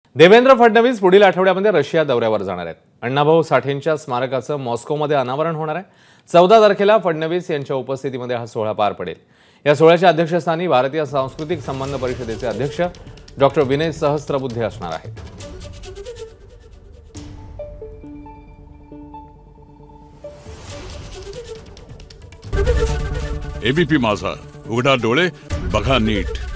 देवेंद्र फडणवीस पुढील आठवड्यामध्ये रशिया दौऱ्यावर जाणार आहेत। अण्णाभाऊ साठेंच्या स्मारकाचं मॉस्कोमध्ये अनावरण होणार आहे। 14 तारखेला फडणवीस यांच्या उपस्थितीमध्ये हा सोहळा पार पडेल। या सोहळ्याच्या अध्यक्षस्थानी भारतीय सांस्कृतिक संबंध परिषदेचे अध्यक्ष डॉक्टर विनय सहस्त्रबुद्धे असणार आहेत। एबीपी माझा, उघडा डोळे बघा नीट।